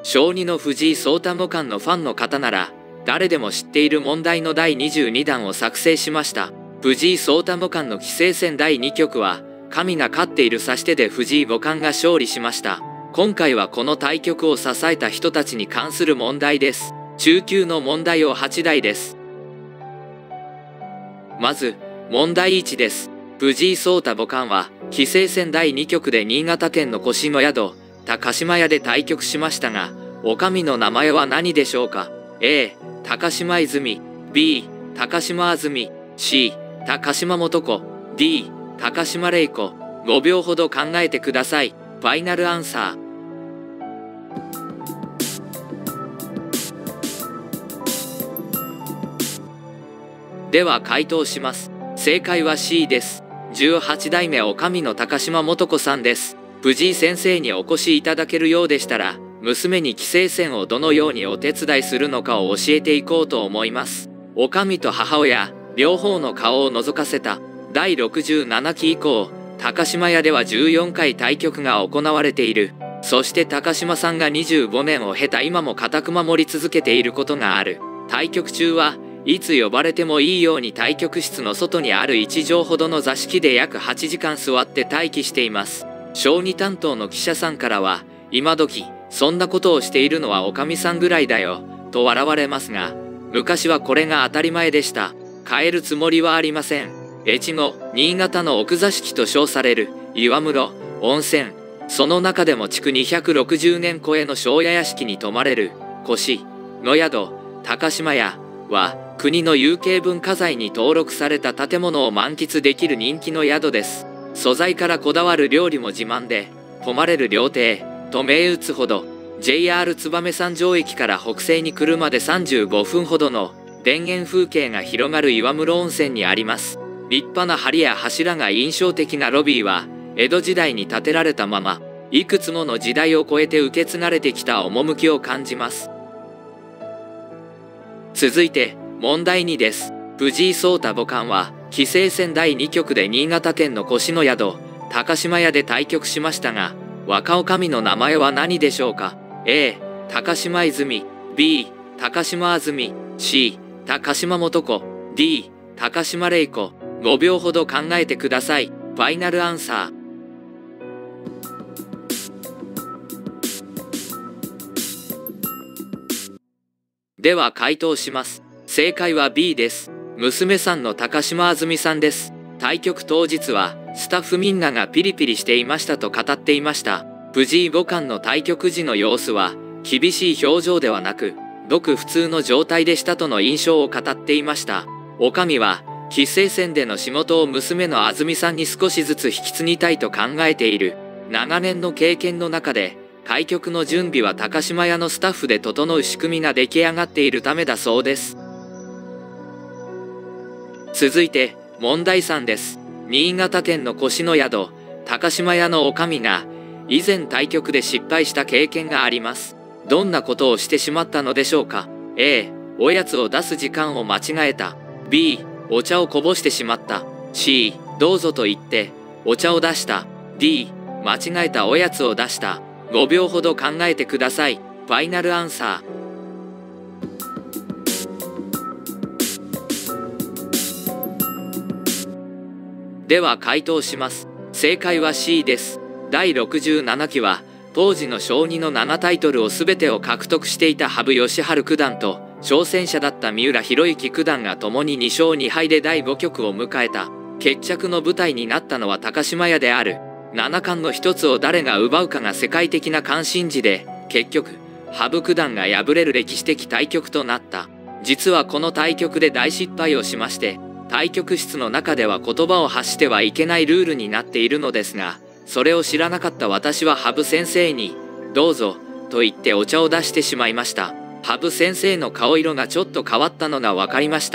小2の藤井聡太五冠のファンの方なら誰でも知っている問題の第22弾を作成しました。藤井聡太五冠の棋聖戦第2局は神が勝っている指し手で藤井五冠が勝利しました。今回はこの対局を支えた人たちに関する問題です。中級の問題を8題です。まず問題1です。藤井聡太五冠は棋聖戦第2局で新潟県の越の宿高島屋で対局しましたが、お上の名前は何でしょうか。 A 高島泉、 B 高島安住、 C 高島素子、 D 高島玲子。5秒ほど考えてください。ファイナルアンサー。では回答します。正解は C です。18代目女将の高島素子さんです。藤井先生にお越しいただけるようでしたら、娘に棋聖戦をどのようにお手伝いするのかを教えていこうと思います。女将と母親両方の顔を覗かせた第67期以降、高島屋では14回対局が行われている。そして高島さんが25年を経た今も固く守り続けていることがある。対局中はいつ呼ばれてもいいように対局室の外にある1畳ほどの座敷で約8時間座って待機しています。小児担当の記者さんからは、今時そんなことをしているのはおかみさんぐらいだよと笑われますが、昔はこれが当たり前でした。変えるつもりはありません。越後新潟の奥座敷と称される岩室温泉、その中でも築260年超えの庄屋屋敷に泊まれる越の宿高島屋は、国の有形文化財に登録された建物を満喫できる人気の宿です。素材からこだわる料理も自慢で、泊まれる料亭と銘打つほど、 JR 燕三条駅から北西に車で35分ほどの田園風景が広がる岩室温泉にあります。立派な梁や柱が印象的なロビーは、江戸時代に建てられたまま、いくつもの時代を超えて受け継がれてきた趣を感じます。続いて問題2です。藤井聡太五冠は棋聖戦第2局で新潟県の越の宿高島屋で対局しましたが、若女将の名前は何でしょうか。 A 高島泉、 B 高島安住、 C 高島素子、 D 高島玲子。5秒ほど考えてください。ファイナルアンサー。では回答します。正解は B です。娘さんの高島安住さんです。対局当日はスタッフみんながピリピリしていましたと語っていました。藤井五冠の対局時の様子は厳しい表情ではなく、ごく普通の状態でしたとの印象を語っていました。女将は棋聖戦での仕事を娘の安住さんに少しずつ引き継ぎたいと考えている。長年の経験の中で、対局の準備は高島屋のスタッフで整う仕組みが出来上がっているためだそうです。続いて問題3です。新潟県の越の宿高島屋の女将が以前対局で失敗した経験があります。どんなことをしてしまったのでしょうか。 A おやつを出す時間を間違えた。 B お茶をこぼしてしまった。 C どうぞと言ってお茶を出した。 D 間違えたおやつを出した。5秒ほど考えてください。ファイナルアンサー。では回答します。正解は C です。第67期は当時の将棋の7タイトルを全てを獲得していた羽生善治九段と挑戦者だった三浦弘行九段が共に2勝2敗で第5局を迎えた。決着の舞台になったのは高島屋である。七冠の一つを誰が奪うかが世界的な関心事で、結局羽生九段が敗れる歴史的対局となった。実はこの対局で大失敗をしまして、対局室の中では言葉を発してはいけないルールになっているのですが、それを知らなかった私は羽生先生に「どうぞ」と言ってお茶を出してしまいました。羽生先生の顔色がちょっと変わったのが分かりました。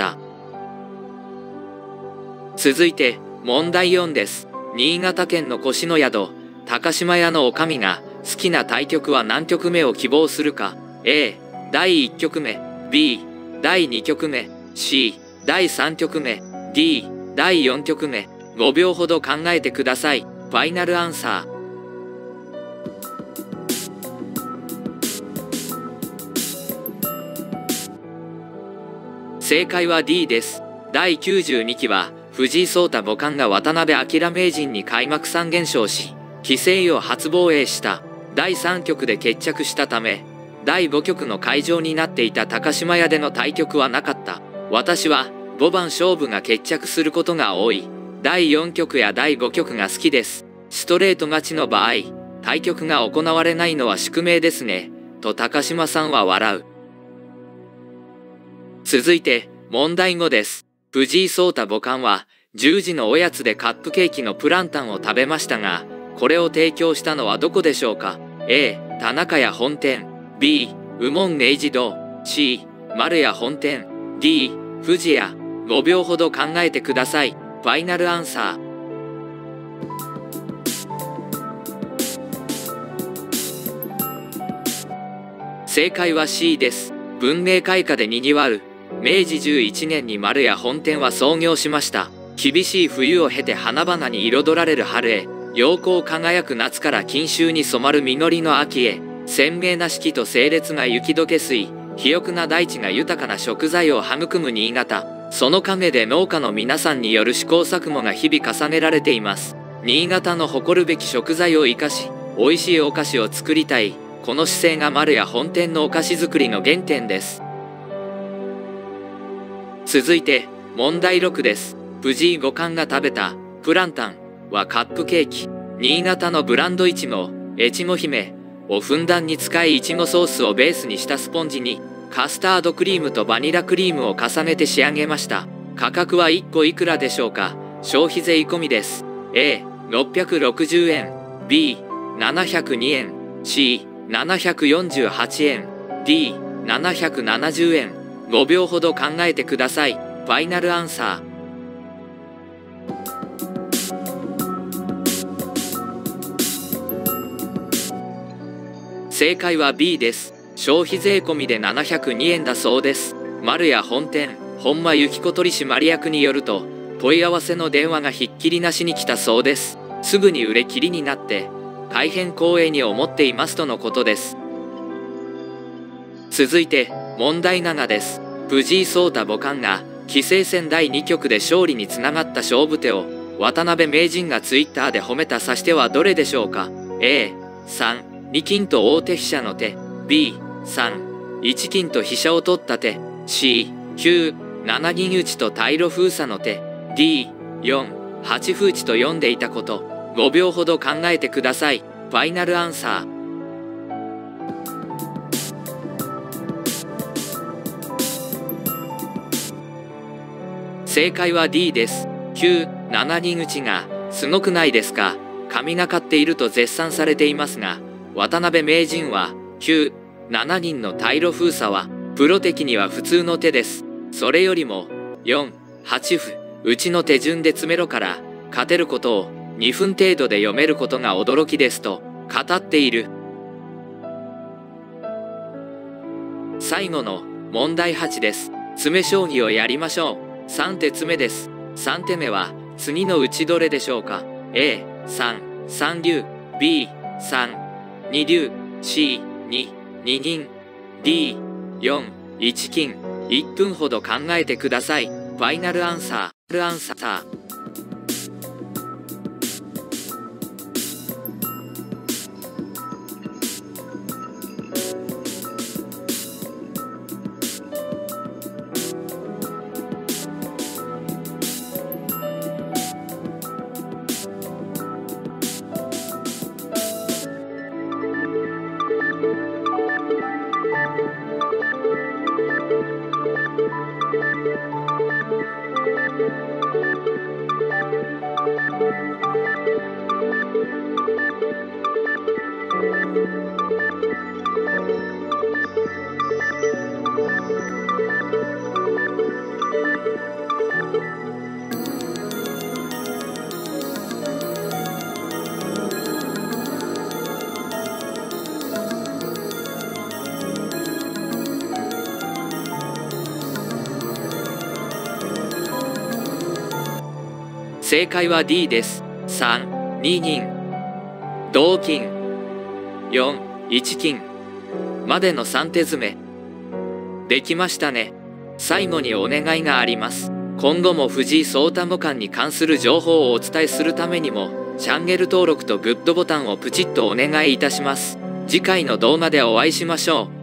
続いて問題4です。新潟県の越の宿高島屋の女将が好きな対局は何局目を希望するか。 A 第1局目、 B 第2局目、 C 第3局目、 D 第4局目。5秒ほど考えてください。ファイナルアンサー。 正解は D です。第92期は藤井聡太五冠が渡辺明名人に開幕3連勝し、棋聖を初防衛した第3局で決着したため、第5局の会場になっていた高島屋での対局はなかった。私は5番勝負が決着することが多い第4局や第5局が好きです。ストレート勝ちの場合、対局が行われないのは宿命ですね、と高島さんは笑う。続いて問題5です。藤井聡太五冠は10時のおやつでカップケーキのプランタンを食べましたが、これを提供したのはどこでしょうか。 A 田中屋本店、 B 右門明治堂、 C 丸屋本店、 D 富士屋。5秒ほど考えてください。ファイナルアンサー。正解は C です。文明開化でにぎわう明治11年に丸屋本店は創業しました。厳しい冬を経て花々に彩られる春へ、陽光輝く夏から金秋に染まる実りの秋へ、鮮明な四季と清冽が雪解け水、肥沃な大地が豊かな食材を育む新潟。その陰で農家の皆さんによる試行錯誤が日々重ねられています。新潟の誇るべき食材を生かし、美味しいお菓子を作りたい。この姿勢が丸屋本店のお菓子作りの原点です。続いて問題6です。藤井五冠が食べたプランタンはカップケーキ。新潟のブランドいちご、越後姫をふんだんに使い、いちごソースをベースにしたスポンジにカスタードクリームとバニラクリームを重ねて仕上げました。価格は1個いくらでしょうか。消費税込みです。 A660 円、 B702 円、 C748 円、 D770 円。5秒ほど考えてください。ファイナルアンサー。正解は B です。消費税込みで702円だそうです。丸屋本店本間由紀子取締役によると、問い合わせの電話がひっきりなしに来たそうです。すぐに売れ切りになって大変光栄に思っていますとのことです。続いて問題7です。藤井聡太五冠が棋聖戦第2局で勝利につながった勝負手を渡辺名人がツイッターで褒めた指し手はどれでしょうか。 A3 2金と王手飛車の手、 B3 1金と飛車を取った手、 C9 7銀打ちと退路封鎖の手、 D4 8歩打ちと読んでいたこと。5秒ほど考えてください。ファイナルアンサー。正解は D です。9、7人打ちがすごくないですか。神がかっていると絶賛されていますが、渡辺名人は9、7人の退路封鎖はプロ的には普通の手です。それよりも4、8歩打ちの手順で詰めろから勝てることを2分程度で読めることが驚きですと語っている。最後の問題8です。詰将棋をやりましょう。3手詰めです。3手目は次のうちどれでしょうか。 A3、3竜、 B3、2竜、 C2、2銀、 D4、1金。1分ほど考えてください。ファイナルアンサー。正解は D です。3、2銀、同金、4、1金までの3手詰め。できましたね。 最後にお願いがあります。今後も藤井聡太五冠に関する情報をお伝えするためにも、チャンネル登録とグッドボタンをプチッとお願いいたします。次回の動画でお会いしましょう。